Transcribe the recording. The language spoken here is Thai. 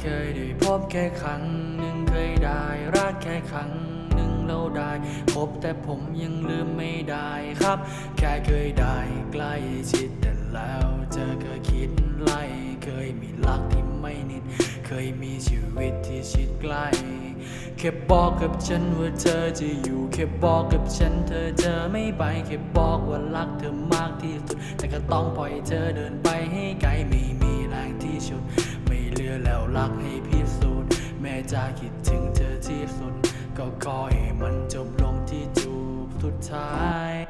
เคยได้พบแค่ครั้งหนึ่งเคยได้รักแค่ครั้งหนึ่งเราได้พบแต่ผมยังลืมไม่ได้ครับแค่เคยได้ใกล้ชิดแต่แล้วเจอเคยคิดไล่เคยมีรักที่ไม่นิดเคยมีชีวิตที่ชิดใกล้แค่บอกกับฉันว่าเธอจะอยู่แค่บอกกับฉันเธอจะไม่ไปแค่บอกว่ารักเธอมากที่สุดแต่ก็ต้องปล่อยเธอเดินไปให้ไกลไม่มีแรงที่สุดไม่เหลือแล้วรักให้พิสูจน์แม้จะคิดถึงเธอที่สุดก็ขอให้มันจบลงที่จูบสุดท้าย